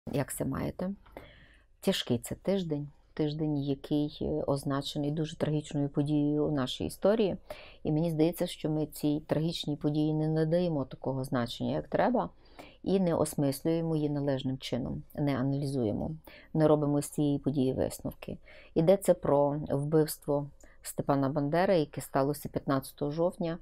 Як се маєте? Тяжкий це тиждень, який означений дуже трагічною подією у нашій історії. І мені здається, що ми цій трагічній події не надаємо такого значення, як треба, і не осмислюємо її належним чином, не аналізуємо, не робимо з цієї події висновки. Йдеться про вбивство Степана Бандери, яке сталося 15 жовтня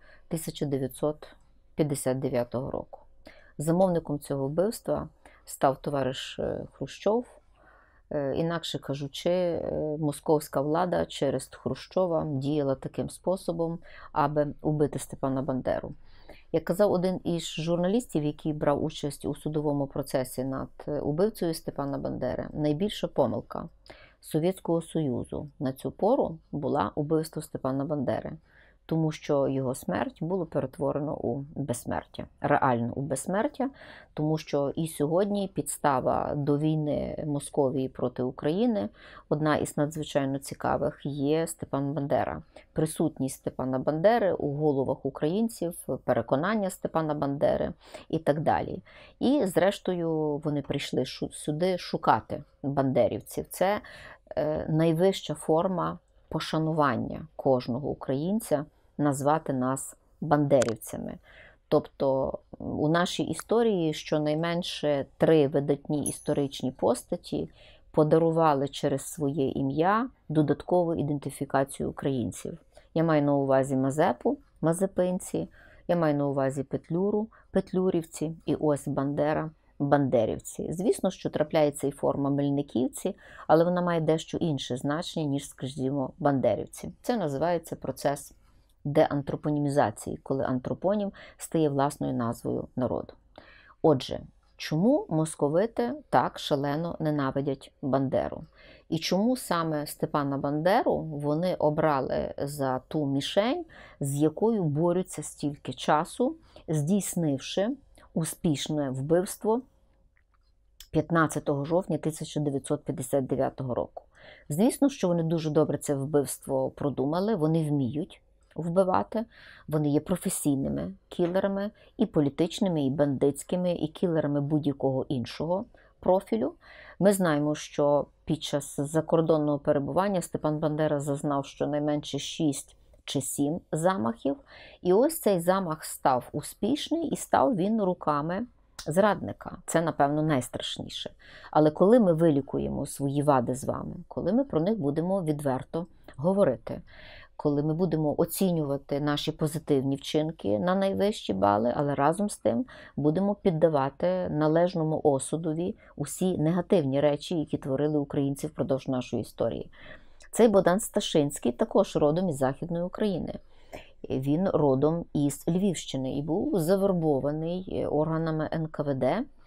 1959 року. Замовником цього вбивства став товариш Хрущов. Інакше кажучи, московська влада через Хрущова діяла таким способом, аби убити Степана Бандеру. Як казав один із журналістів, який брав участь у судовому процесі над убивцею Степана Бандери, найбільша помилка Совєтського Союзу на цю пору була убивство Степана Бандери, тому що його смерть було перетворено у безсмертя, реально у безсмертя, тому що і сьогодні підстава до війни Московії проти України, одна із надзвичайно цікавих, є Степан Бандера. Присутність Степана Бандери у головах українців, переконання Степана Бандери і так далі. І зрештою вони прийшли сюди шукати бандерівців. Це найвища форма пошанування кожного українця назвати нас бандерівцями. Тобто у нашій історії щонайменше 3 видатні історичні постаті подарували через своє ім'я додаткову ідентифікацію українців. Я маю на увазі Мазепу, мазепинці, я маю на увазі Петлюру, петлюрівці, і ось Бандера, бандерівці. Звісно, що трапляється і форма мельниківці, але вона має дещо інше значення, ніж, скажімо, бандерівці. Це називається процес деантропонімізації, коли антропонім стає власною назвою народу. Отже, чому московити так шалено ненавидять Бандеру? І чому саме Степана Бандеру вони обрали за ту мішень, з якою борються стільки часу, здійснивши успішне вбивство 15 жовтня 1959 року. Звісно, що вони дуже добре це вбивство продумали, вони вміють вбивати, вони є професійними кілерами, і політичними, і бандитськими, і кілерами будь-якого іншого профілю. Ми знаємо, що під час закордонного перебування Степан Бандера зазнав щонайменше 6 чи 7 замахів. І ось цей замах став успішний, і став він руками зрадника. Це, напевно, найстрашніше. Але коли ми вилікуємо свої вади з вами, коли ми про них будемо відверто говорити, коли ми будемо оцінювати наші позитивні вчинки на найвищі бали, але разом з тим будемо піддавати належному осудові усі негативні речі, які творили українці впродовж нашої історії. Цей Богдан Сташинський також родом із Західної України. Він родом із Львівщини і був завербований органами НКВД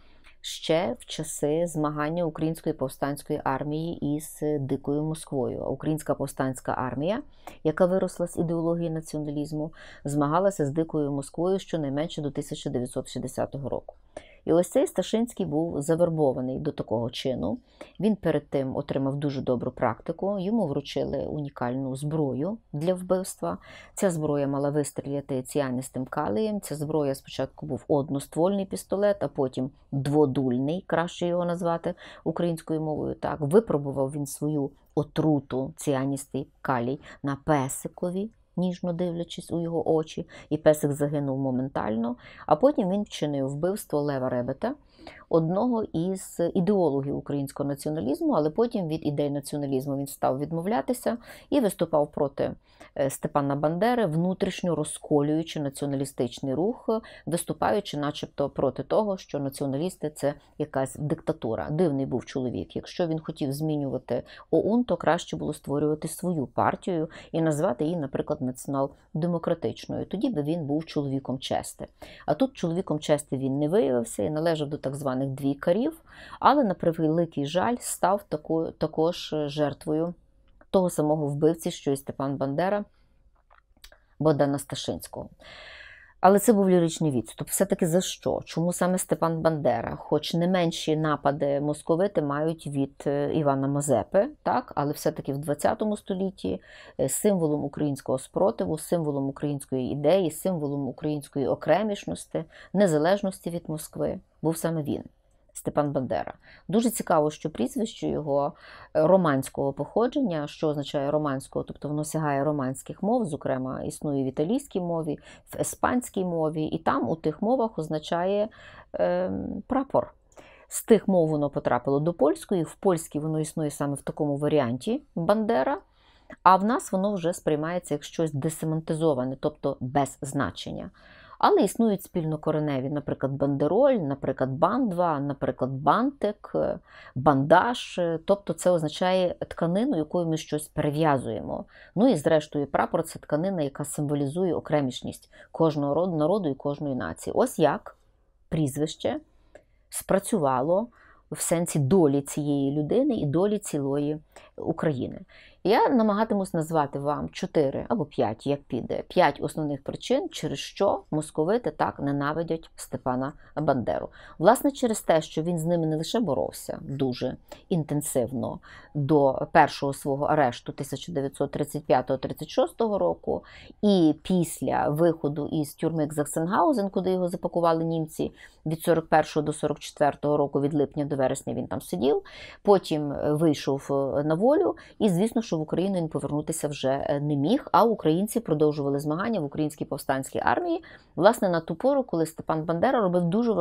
ще в часи змагання Української повстанської армії із Дикою Москвою. Українська повстанська армія, яка виросла з ідеології націоналізму, змагалася з Дикою Москвою щонайменше до 1960 року. І ось цей Сташинський був завербований до такого чину. Він перед тим отримав дуже добру практику, йому вручили унікальну зброю для вбивства. Ця зброя мала вистріляти ціаністим калієм. Ця зброя спочатку був одноствольний пістолет, а потім дводульний, краще його назвати українською мовою. Так, випробував він свою отруту, ціаністий калій, на песикові, ніжно дивлячись у його очі, і песик загинув моментально, а потім він вчинив вбивство Лева Ребета, одного із ідеологів українського націоналізму, але потім від ідей націоналізму він став відмовлятися і виступав проти Степана Бандери, внутрішньо розколюючи націоналістичний рух, виступаючи начебто проти того, що націоналісти – це якась диктатура. Дивний був чоловік. Якщо він хотів змінювати ОУН, то краще було створювати свою партію і назвати її, наприклад, націонал-демократичною. Тоді би він був чоловіком чести. А тут чоловіком чести він не виявився і належав до так званих двійкарів, але, на превеликий жаль, став також жертвою того самого вбивці, що і Степан Бандера, Богдана Сташинського. Але це був ліричний відступ. Все-таки за що? Чому саме Степан Бандера? Хоч не менші напади московити мають від Івана Мазепи, так? Але все-таки в 20 столітті символом українського спротиву, символом української ідеї, символом української окремішності, незалежності від Москви був саме він. Степан Бандера. Дуже цікаво, що прізвище його романського походження, що означає романського, тобто воно сягає романських мов, зокрема існує в італійській мові, в іспанській мові, і там у тих мовах означає прапор. З тих мов воно потрапило до польської, в польській воно існує саме в такому варіанті Бандера, а в нас воно вже сприймається як щось десемантизоване, тобто без значення. Але існують спільнокореневі, наприклад, бандероль, наприклад, бандва, наприклад, бантик, бандаж. Тобто це означає тканину, якою ми щось перев'язуємо. Ну і зрештою прапор – це тканина, яка символізує окремішність кожного народу і кожної нації. Ось як прізвище спрацювало в сенсі долі цієї людини і долі цілої України. Я намагатимусь назвати вам 4 або 5, як піде, 5 основних причин, через що московити так ненавидять Степана Бандеру. Власне, через те, що він з ними не лише боровся дуже інтенсивно до першого свого арешту 1935-36 року, і після виходу із тюрми Заксенгаузен, куди його запакували німці від 41 до 44 року, від липня до вересня він там сидів, потім вийшов на волю, і, звісно, що в Україну він повернутися вже не міг, а українці продовжували змагання в українській повстанській армії, власне, на ту пору, коли Степан Бандера робив дуже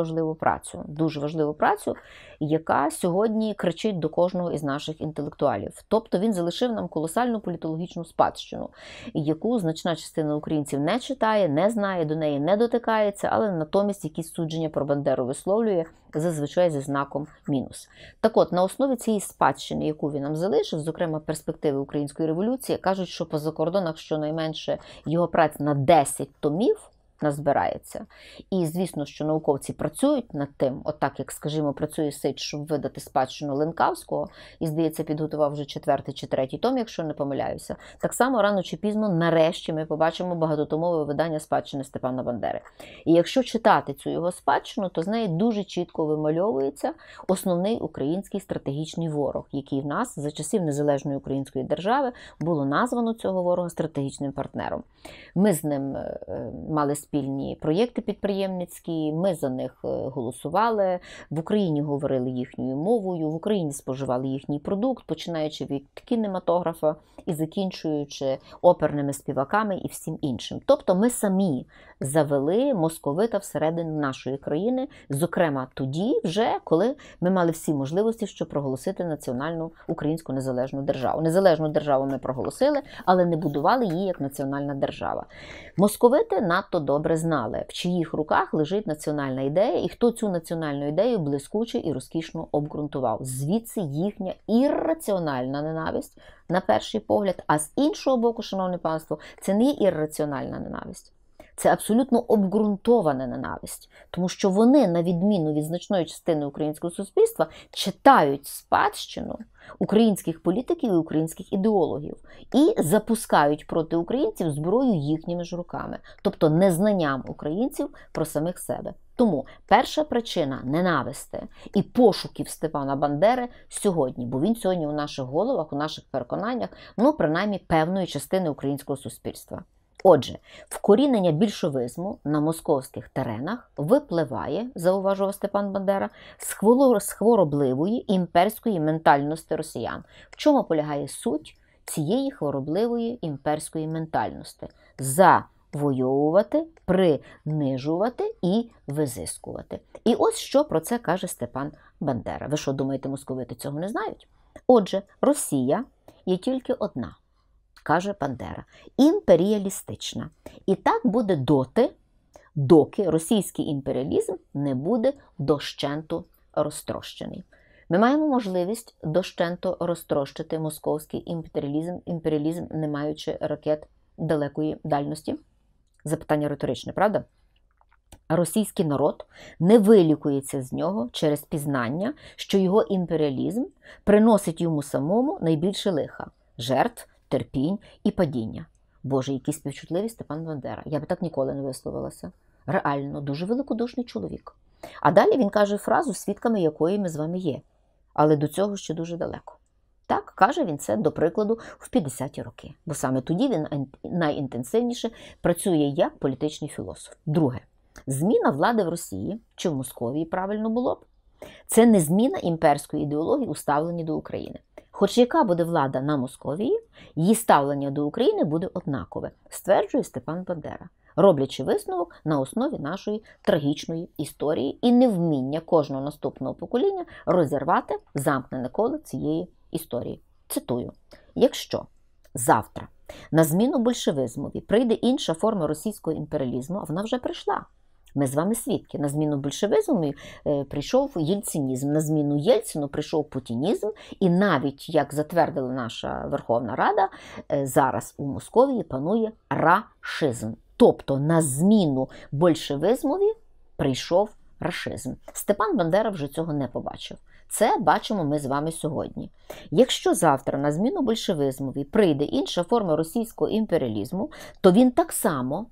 важливу працю, яка сьогодні кричить до кожного із наших інтелектуалів. Тобто він залишив нам колосальну політологічну спадщину, яку значна частина українців не читає, не знає, до неї не дотикається, але натомість якісь судження про Бандеру висловлює, зазвичай зі знаком мінус. Так от, на основі цієї спадщини, яку він нам залишив, зокрема перспективи української революції, кажуть, що по закордонах щонайменше його праця на 10 томів назбирається. І, звісно, що науковці працюють над тим, отак, як, скажімо, працює Сич, щоб видати спадщину Ленкавського, і, здається, підготував вже 4-й чи 3-й том, якщо не помиляюся. Так само, рано чи пізно, нарешті, ми побачимо багатотомове видання спадщини Степана Бандери. І якщо читати цю його спадщину, то з неї дуже чітко вимальовується основний український стратегічний ворог, який в нас за часів незалежної української держави було названо цього ворога стратегічним партнером. Ми з ним мали спільні проєкти підприємницькі, ми за них голосували, в Україні говорили їхньою мовою, в Україні споживали їхній продукт, починаючи від кінематографа і закінчуючи оперними співаками і всім іншим. Тобто ми самі завели московита всередину нашої країни, зокрема тоді вже, коли ми мали всі можливості, щоб проголосити національну українську незалежну державу. Незалежну державу ми проголосили, але не будували її як національна держава. Московити надто добре знали, в чиїх руках лежить національна ідея і хто цю національну ідею блискуче і розкішно обґрунтував. Звідси їхня ірраціональна ненависть на перший погляд, а з іншого боку, шановне панство, це не є ірраціональна ненависть. Це абсолютно обґрунтована ненависть, тому що вони, на відміну від значної частини українського суспільства, читають спадщину українських політиків і українських ідеологів і запускають проти українців зброю їхніми ж руками, тобто незнанням українців про самих себе. Тому перша причина ненависти і пошуків Степана Бандери сьогодні, бо він сьогодні у наших головах, у наших переконаннях, ну, принаймні, певної частини українського суспільства. Отже, вкорінення більшовизму на московських теренах випливає, зауважував Степан Бандера, з хворобливої імперської ментальності росіян. В чому полягає суть цієї хворобливої імперської ментальності? Завойовувати, принижувати і визискувати. І ось що про це каже Степан Бандера. Ви що, думаєте, московити цього не знають? Отже, Росія є тільки одна, каже Бандера, імперіалістична. І так буде доки російський імперіалізм не буде дощенту розтрощений. Ми маємо можливість дощенту розтрощити московський імперіалізм, не маючи ракет далекої дальності? Запитання риторичне, правда? Російський народ не вилікується з нього через пізнання, що його імперіалізм приносить йому самому найбільше лиха – жертв, терпінь і падіння. Боже, який співчутливий Степан Бандера. Я би так ніколи не висловилася. Реально, дуже великодушний чоловік. А далі він каже фразу, свідками якої ми з вами є. Але до цього ще дуже далеко. Так, каже він це, до прикладу, в 50-ті роки. Бо саме тоді він найінтенсивніше працює як політичний філософ. Друге. Зміна влади в Росії, чи в Московії правильно було б, Це не зміна імперської ідеології у ставленні до України. Хоч яка буде влада на Московії, її ставлення до України буде однакове, стверджує Степан Бандера, роблячи висновок на основі нашої трагічної історії і невміння кожного наступного покоління розірвати замкнене коло цієї історії. Цитую: «Якщо завтра на зміну большевизмові прийде інша форма російського імперіалізму, а вона вже прийшла. Ми з вами свідки. На зміну большевизму прийшов єльцинізм, на зміну Єльцину прийшов путінізм, і навіть, як затвердила наша Верховна Рада, зараз у Московії панує рашизм. Тобто на зміну большевизмові прийшов рашизм». Степан Бандера вже цього не побачив. Це бачимо ми з вами сьогодні. Якщо завтра на зміну большевизмові прийде інша форма російського імперіалізму, то він так само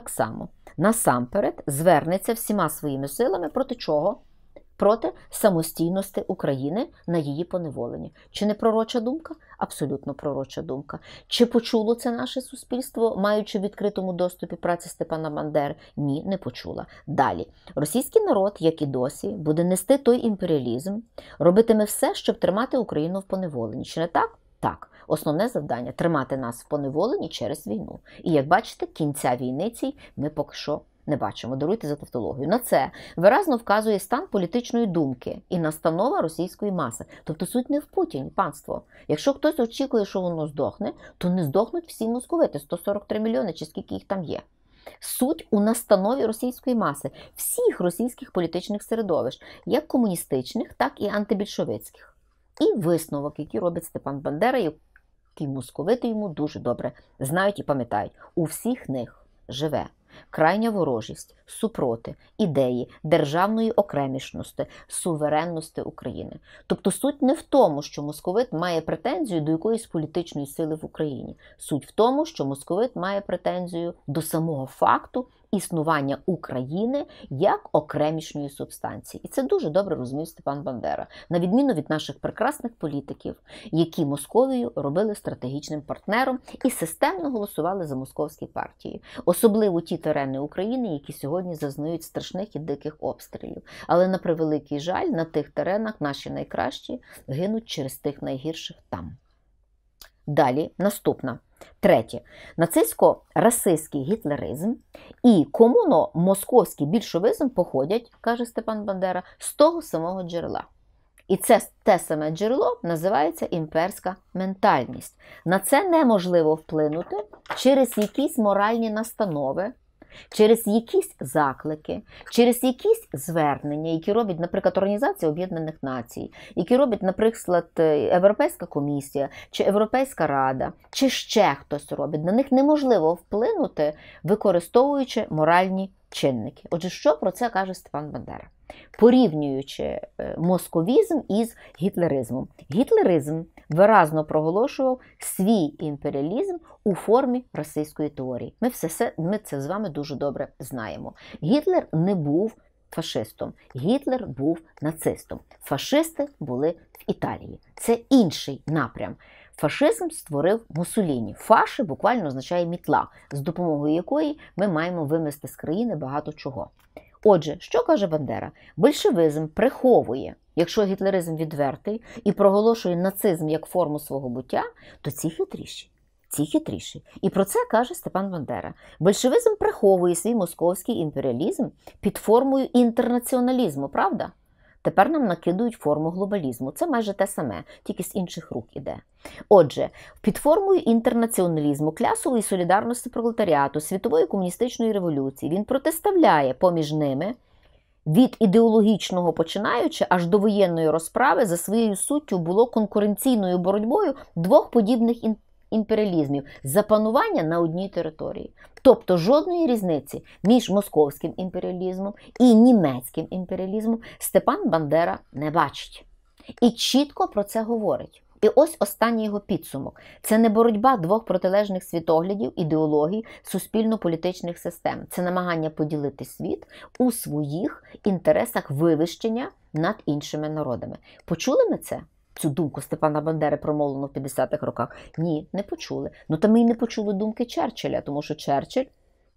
насамперед звернеться всіма своїми силами проти чого? Проти самостійності України на її поневоленні. Чи не пророча думка? Абсолютно пророча думка. Чи почуло це наше суспільство, маючи в відкритому доступі праці Степана Бандери? Ні, не почула. Далі. Російський народ, як і досі, буде нести той імперіалізм, робитиме все, щоб тримати Україну в поневоленні. Чи не так? Так. Основне завдання – тримати нас в поневоленні через війну. І, як бачите, кінця війни цій ми поки що не бачимо. Даруйте за тавтологію. На це виразно вказує стан політичної думки і настанова російської маси. Тобто суть не в Путіні, панство. Якщо хтось очікує, що воно здохне, то не здохнуть всі московити, 143 мільйони, чи скільки їх там є. Суть у настанові російської маси, всіх російських політичних середовищ, як комуністичних, так і антибільшовицьких. І висновок, який робить Степан Бандера, який московити йому дуже добре знають і пам'ятають. У всіх них живе крайня ворожість, супроти, ідеї державної окремішності, суверенності України. Тобто суть не в тому, що московит має претензію до якоїсь політичної сили в Україні. Суть в тому, що московит має претензію до самого факту існування України як окремішньої субстанції. І це дуже добре розумів Степан Бандера, на відміну від наших прекрасних політиків, які Московію робили стратегічним партнером і системно голосували за московські партії. Особливо ті терени України, які сьогодні зазнають страшних і диких обстрілів. Але, на превеликий жаль, на тих теренах наші найкращі гинуть через тих найгірших там. Далі, наступна. Третє. Нацистсько-расистський гітлеризм і комуно-московський більшовизм походять, каже Степан Бандера, з того самого джерела. І це те саме джерело називається імперська ментальність. На це неможливо вплинути через якісь моральні настанови, через якісь заклики, через якісь звернення, які робить, наприклад, Організація Об'єднаних Націй, які робить, наприклад, Європейська комісія, чи Європейська Рада, чи ще хтось робить. На них неможливо вплинути, використовуючи моральні чинники. Отже, що про це каже Степан Бандера? Порівнюючи московізм із гітлеризмом. Гітлеризм виразно проголошував свій імперіалізм у формі расистської теорії. Ми це з вами дуже добре знаємо. Гітлер не був фашистом. Гітлер був нацистом. Фашисти були в Італії. Це інший напрям. Фашизм створив Муссоліні. Фаши буквально означає мітла, з допомогою якої ми маємо вимести з країни багато чого. Отже, що каже Бандера? Большевизм приховує, якщо гітлеризм відвертий і проголошує нацизм як форму свого буття, то ці хитріші. І про це каже Степан Бандера. Большевизм приховує свій московський імперіалізм під формою інтернаціоналізму, правда? Тепер нам накидують форму глобалізму. Це майже те саме, тільки з інших рук іде. Отже, під формою інтернаціоналізму, клясової солідарності пролетаріату, світової комуністичної революції він протиставляє поміж ними від ідеологічного починаючи аж до воєнної розправи за своєю суттю було конкуренційною боротьбою двох подібних імперіалізмів за панування на одній території. Тобто жодної різниці між московським імперіалізмом і німецьким імперіалізмом Степан Бандера не бачить. І чітко про це говорить. І ось останній його підсумок. Це не боротьба двох протилежних світоглядів, ідеологій, суспільно-політичних систем. Це намагання поділити світ у своїх інтересах вивищення над іншими народами. Почули ми це? Цю думку Степана Бандери, промовлену в 50-х роках? Ні, не почули. Ну, та ми й не почули думки Черчилля, тому що Черчилль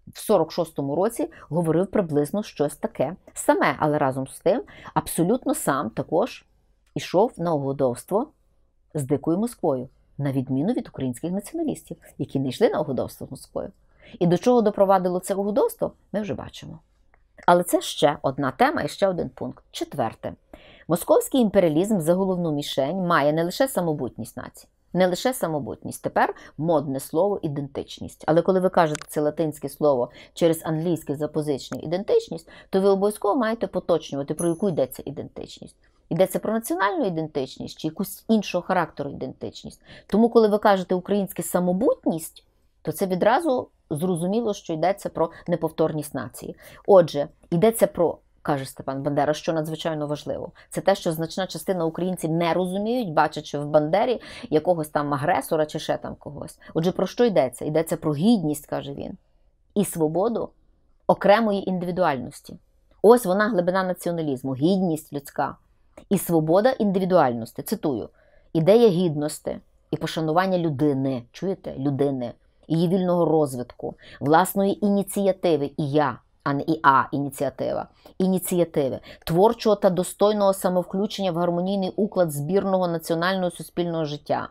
в 46-му році говорив приблизно щось таке саме, але разом з тим абсолютно сам також ішов на угодовство з Дикою Москвою, на відміну від українських націоналістів, які не йшли на угодовство з Москвою. І до чого допровадило це угодовство, ми вже бачимо. Але це ще одна тема і ще один пункт. Четверте. Московський імперіалізм за головну мішень має не лише самобутність нації, не лише самобутність. Тепер модне слово ідентичність. Але коли ви кажете це латинське слово через англійське запозичення ідентичність, то ви обов'язково маєте поточнювати, про яку йдеться ідентичність. Йдеться про національну ідентичність чи якусь іншого характеру ідентичність. Тому, коли ви кажете українське самобутність, то це відразу зрозуміло, що йдеться про неповторність нації. Отже, йдеться про, каже Степан Бандера, що надзвичайно важливо. Це те, що значна частина українців не розуміють, бачачи в Бандері якогось там агресора чи ще там когось. Отже, про що йдеться? Йдеться про гідність, каже він, і свободу окремої індивідуальності. Ось вона глибина націоналізму, гідність людська і свобода індивідуальності. Цитую, ідея гідності і пошанування людини, чуєте, людини, її вільного розвитку, власної ініціативи, і я, а не і ініціатива, ініціативи, творчого та достойного самовключення в гармонійний уклад збірного національного суспільного життя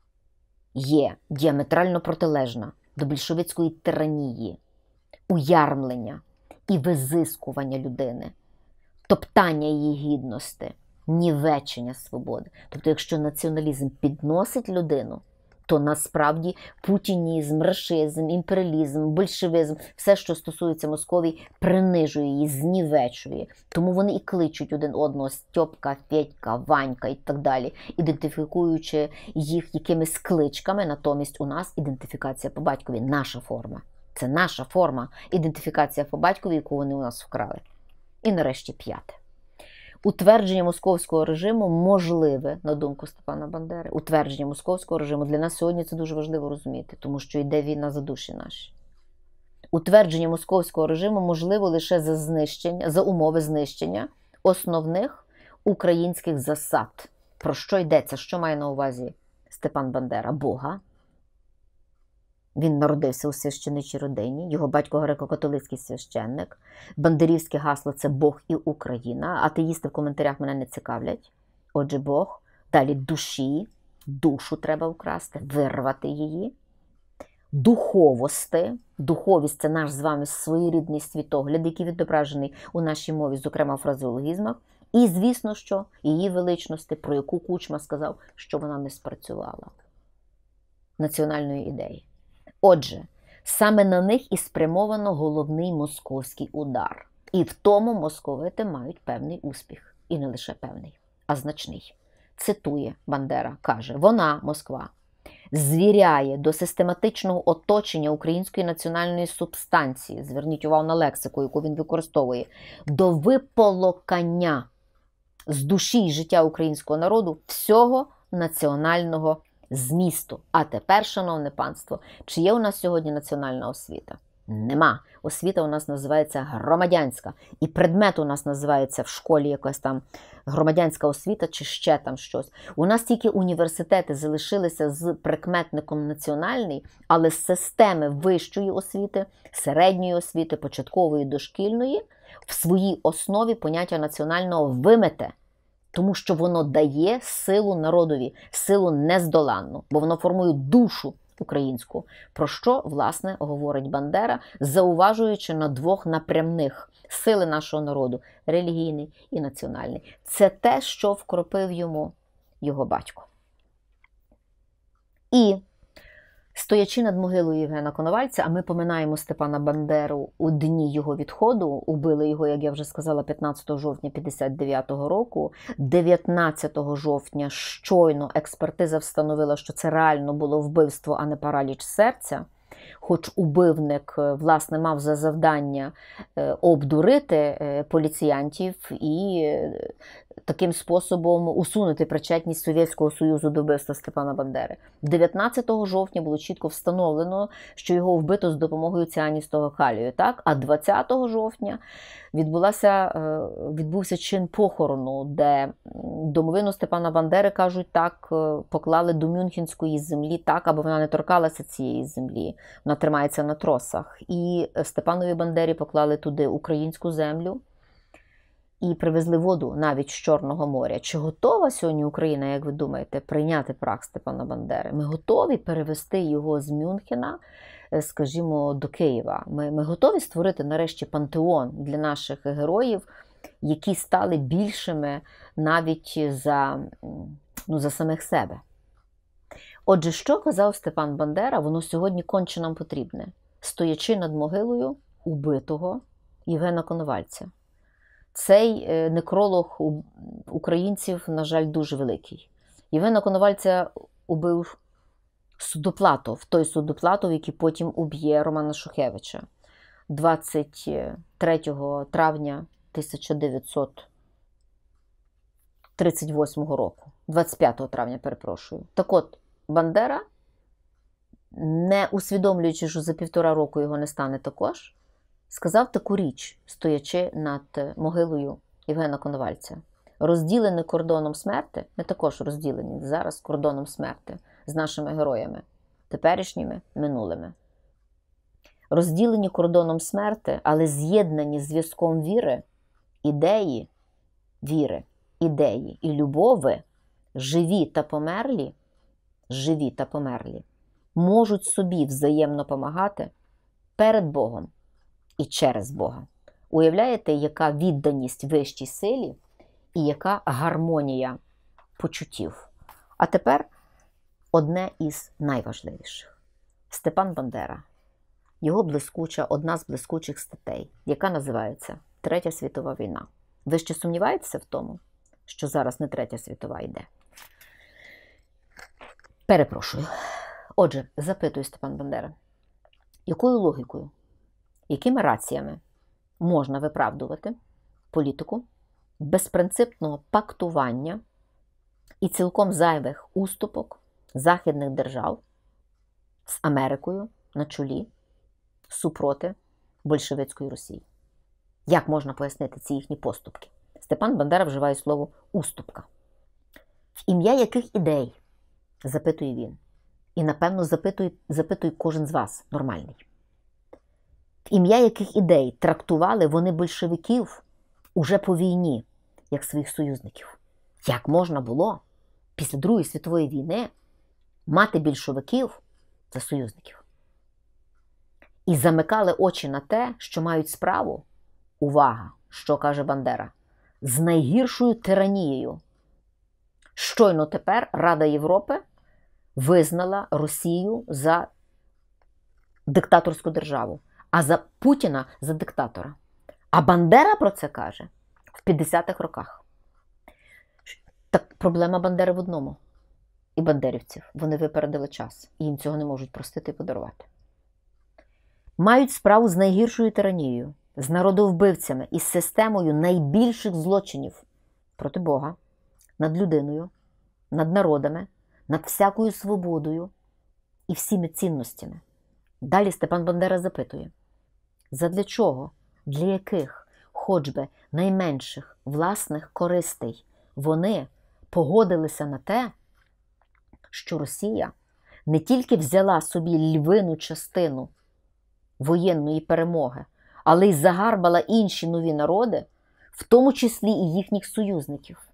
є діаметрально протилежна до більшовицької тиранії, уярмлення і визискування людини, топтання її гідності, нівечення свободи. Тобто, якщо націоналізм підносить людину, то насправді путінізм, рашизм, імперіалізм, большевизм, все, що стосується Московії, принижує її, знівечує. Тому вони і кличуть один одного Стьопка, Федька, Ванька і так далі, ідентифікуючи їх якимись кличками, натомість у нас ідентифікація по батькові, наша форма. Це наша форма, ідентифікація по батькові, яку вони у нас вкрали. І нарешті п'яте. Утвердження московського режиму можливе, на думку Степана Бандери. Утвердження московського режиму для нас сьогодні це дуже важливо розуміти, тому що йде війна за душі наші. Утвердження московського режиму можливо лише за умови знищення основних українських засад. Про що йдеться? Що має на увазі Степан Бандера? Бога. Він народився у священичій родині, його батько греко-католицький священник. Бандерівське гасло – це Бог і Україна. Атеїсти в коментарях мене не цікавлять. Отже, Бог. Далі душі, душу треба вкрасти, вирвати її. Духовості. Духовість – це наш з вами своєрідний світогляд, який відображений у нашій мові, зокрема в фразеологізмах. І, звісно, що її величності, про яку Кучма сказав, що вона не спрацювала. Національної ідеї. Отже, саме на них і спрямовано головний московський удар. І в тому московити мають певний успіх. І не лише певний, а значний. Цитує Бандера, каже, вона, Москва, звіряє до систематичного оточення української національної субстанції, зверніть увагу на лексику, яку він використовує, до виполокання з душі і життя українського народу всього національного змісту. А тепер, шановне панство, чи є у нас сьогодні національна освіта? Нема. Освіта у нас називається громадянська. І предмет у нас називається в школі якась там громадянська освіта чи ще там щось. У нас тільки університети залишилися з прикметником національний, але з системи вищої освіти, середньої освіти, початкової, дошкільної, в своїй основі поняття національного вимете. Тому що воно дає силу народові, силу нездоланну, бо воно формує душу українську. Про що, власне, говорить Бандера, зауважуючи на двох напрямних сили нашого народу – релігійний і національний. Це те, що вкропив йому його батько. І, стоячи над могилою Євгена Коновальця, а ми поминаємо Степана Бандеру у дні його відходу, убили його, як я вже сказала, 15 жовтня 1959 року, 19 жовтня щойно експертиза встановила, що це реально було вбивство, а не параліч серця, хоч убивник, власне, мав за завдання обдурити поліціянтів і таким способом усунути причетність Совєтського Союзу до вбивства Степана Бандери. 19 жовтня було чітко встановлено, що його вбито з допомогою ціаністого калію. Так? А 20 жовтня відбувся чин похорону, де домовину Степана Бандери, кажуть, так, поклали до Мюнхенської землі, так, аби вона не торкалася цієї землі. Вона тримається на тросах. І Степанові Бандері поклали туди українську землю і привезли воду навіть з Чорного моря. Чи готова сьогодні Україна, як ви думаєте, прийняти прах Степана Бандери? Ми готові перевести його з Мюнхена, скажімо, до Києва. Ми готові створити нарешті пантеон для наших героїв, які стали більшими навіть за самих себе. Отже, що казав Степан Бандера, воно сьогодні конче нам потрібне, стоячи над могилою убитого Євгена Коновальця. Цей некролог українців, на жаль, дуже великий. Євгена Коновальця убив Судоплатов, той Судоплатов, який потім уб'є Романа Шухевича 23 травня 1938 року. 25 травня, перепрошую. Так от, Бандера, не усвідомлюючи, що за 1,5 року його не стане також, сказав таку річ, стоячи над могилою Євгена Коновальця. Розділені кордоном смерти, ми також розділені зараз кордоном смерти з нашими героями, теперішніми, минулими. Розділені кордоном смерти, але з'єднані зв'язком віри, ідеї і любови, живі та померлі, можуть собі взаємно помагати перед Богом і через Бога. Уявляєте, яка відданість вищій силі і яка гармонія почуттів. А тепер одне із найважливіших. Степан Бандера. Його одна з блискучих статей, яка називається «Третя світова війна». Ви ще сумніваєтеся в тому, що зараз не Третя світова йде? Перепрошую. Отже, запитує Степан Бандера, якою логікою, якими раціями можна виправдувати політику безпринципного пактування і цілком зайвих уступок західних держав з Америкою на чолі супроти большевицької Росії? Як можна пояснити ці їхні поступки? Степан Бандера вживає слово «уступка». В ім'я яких ідей, запитує він, і, напевно, запитує кожен з вас, нормальний. В ім'я яких ідей трактували вони большевиків уже по війні, як своїх союзників? Як можна було після Другої світової війни мати більшовиків за союзників? І замикали очі на те, що мають справу, увага, що каже Бандера, з найгіршою тиранією. Щойно тепер Рада Європи визнала Росію за диктаторську державу, а за Путіна за диктатора. А Бандера про це каже в 50-х роках. Так проблема Бандери в одному. І бандерівців. Вони випередили час. І їм цього не можуть простити і подарувати. Мають справу з найгіршою тиранією, з народовбивцями і з системою найбільших злочинів проти Бога, над людиною, над народами, над всякою свободою і всіми цінностями. Далі Степан Бандера запитує, задля чого, для яких, хоч би найменших власних користей вони погодилися на те, що Росія не тільки взяла собі львину частину воєнної перемоги, але й загарбала інші нові народи, в тому числі і їхніх союзників,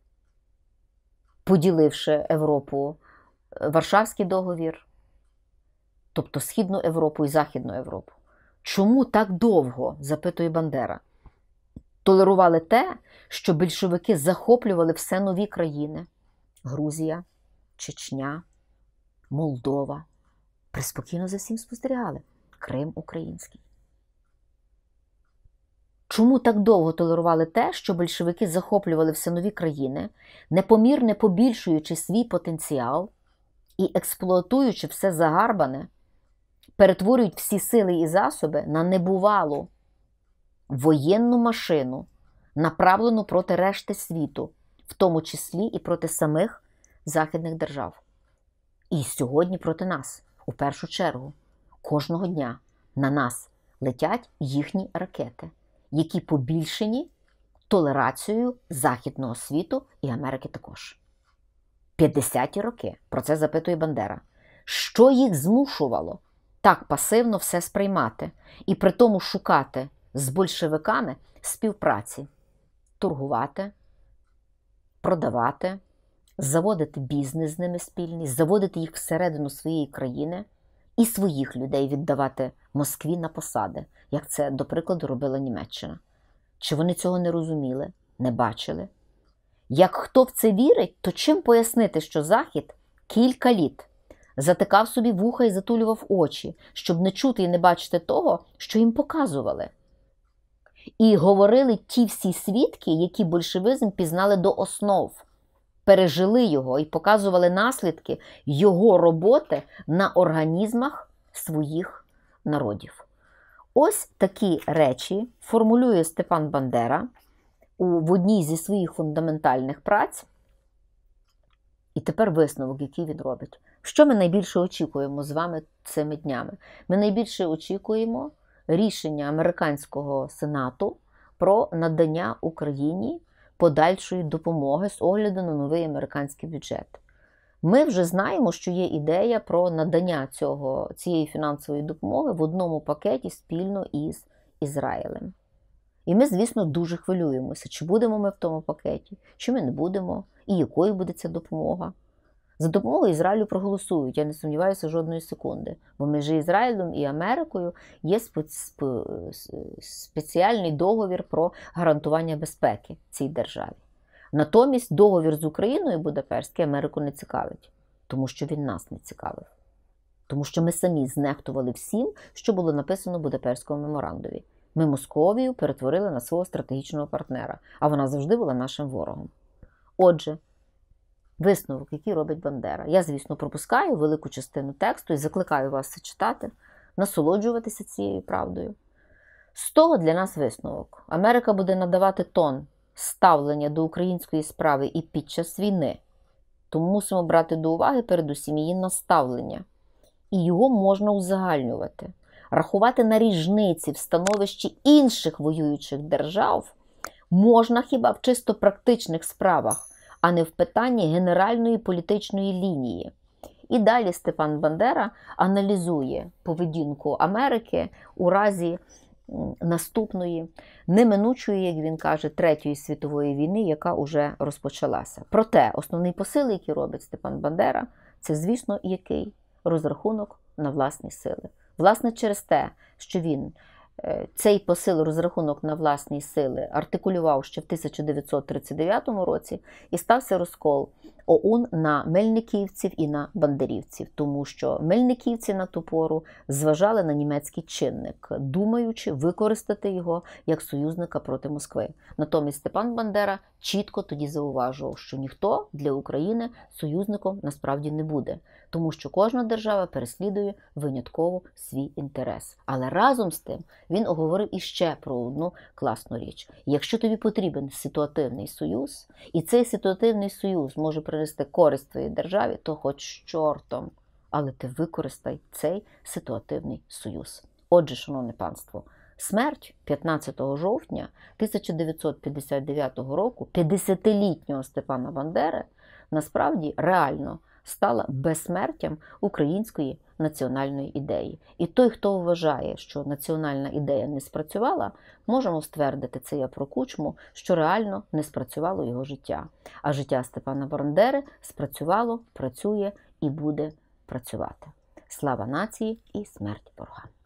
поділивши Європу, Варшавський договір, тобто Східну Європу і Західну Європу. Чому так довго, запитує Бандера, толерували те, що більшовики захоплювали все нові країни – Грузія, Чечня, Молдова. Приспокійно за всім спостерігали. Крим український. Чому так довго толерували те, що більшовики захоплювали все нові країни, непомірно побільшуючи свій потенціал і експлуатуючи все загарбане, перетворюють всі сили і засоби на небувалу воєнну машину, направлену проти решти світу, в тому числі і проти самих західних держав. І сьогодні проти нас, у першу чергу, кожного дня на нас летять їхні ракети, які побільшені толерацією західного світу і Америки також. 50-ті роки, про це запитує Бандера, що їх змушувало так пасивно все сприймати і при тому шукати з большевиками співпраці, торгувати, продавати, заводити бізнес з ними спільний, заводити їх всередину своєї країни і своїх людей віддавати Москві на посади, як це, до прикладу, робила Німеччина. Чи вони цього не розуміли, не бачили? Як хто в це вірить, то чим пояснити, що Захід кілька літ затикав собі вуха і затулював очі, щоб не чути і не бачити того, що їм показували? І говорили ті всі свідки, які большевизм пізнали до основ, пережили його і показували наслідки його роботи на організмах своїх народів. Ось такі речі формулює Степан Бандера в одній зі своїх фундаментальних праць. І тепер висновок, який він робить. Що ми найбільше очікуємо з вами цими днями? Ми найбільше очікуємо рішення американського Сенату про надання Україні подальшої допомоги з огляду на новий американський бюджет. Ми вже знаємо, що є ідея про надання цієї фінансової допомоги в одному пакеті спільно із Ізраїлем. І ми, звісно, дуже хвилюємося, чи будемо ми в тому пакеті, чи ми не будемо, і якою буде ця допомога. За допомогою Ізраїлю проголосують, я не сумніваюся жодної секунди, бо між Ізраїлем і Америкою є спеціальний договір про гарантування безпеки цій державі. Натомість договір з Україною Будапештський Америку не цікавить, тому що він нас не цікавив. Тому що ми самі знехтували всім, що було написано в Будапештському меморандумі. Ми Московію перетворили на свого стратегічного партнера, а вона завжди була нашим ворогом. Отже, висновок, який робить Бандера. Я, звісно, пропускаю велику частину тексту і закликаю вас це читати, насолоджуватися цією правдою. З того для нас висновок. Америка буде надавати тон ставлення до української справи і під час війни. Тому мусимо брати до уваги передусім її наставлення. І його можна узагальнювати. Рахувати на різниці в становищі інших воюючих держав можна хіба в чисто практичних справах, а не в питанні генеральної політичної лінії. І далі Степан Бандера аналізує поведінку Америки у разі наступної, неминучої, як він каже, Третьої світової війни, яка уже розпочалася. Проте основний посил, який робить Степан Бандера, це, звісно, який? Розрахунок на власні сили. Власне, через те, що він цей посил, розрахунок на власні сили артикулював ще в 1939 році, і стався розкол ОУН на мельниківців і на бандерівців, тому що мельниківці на ту пору зважали на німецький чинник, думаючи використати його як союзника проти Москви. Натомість Степан Бандера чітко тоді зауважував, що ніхто для України союзником насправді не буде, тому що кожна держава переслідує винятково свій інтерес. Але разом з тим він оговорив іще про одну класну річ. Якщо тобі потрібен ситуативний союз, і цей ситуативний союз може принести користь твоїй державі, то хоч чортом, але ти використай цей ситуативний союз. Отже, шановне панство, смерть 15 жовтня 1959 року 50-літнього Степана Бандери насправді реально стала безсмертям української національної ідеї. І той, хто вважає, що національна ідея не спрацювала, можемо ствердити, це я про Кучму, що реально не спрацювало його життя. А життя Степана Бандери спрацювало, працює і буде працювати. Слава нації і смерть ворогам!